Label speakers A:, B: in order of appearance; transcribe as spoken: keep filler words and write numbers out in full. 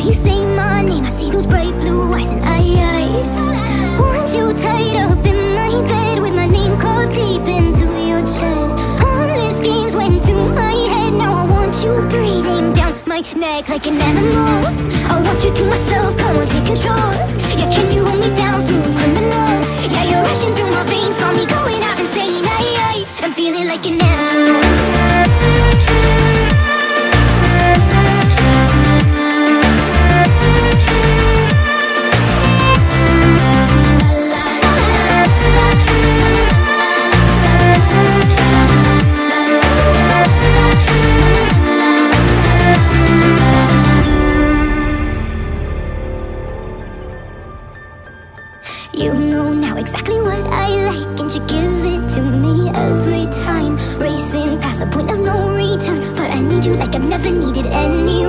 A: you say my name, I see those bright blue eyes, and I, I want you tied up in my bed with my name carved deep into your chest. Harmless games went to my head, now I want you breathing down my neck like an animal. I want you to myself, come on, take control. Yeah, can you hold me down, smooth criminal? Yeah, you're rushing through my veins, got me going out insane. I, I, I'm feeling like an animal. You know now exactly what I like, and you give it to me every time. Racing past the point of no return, but I need you like I've never needed any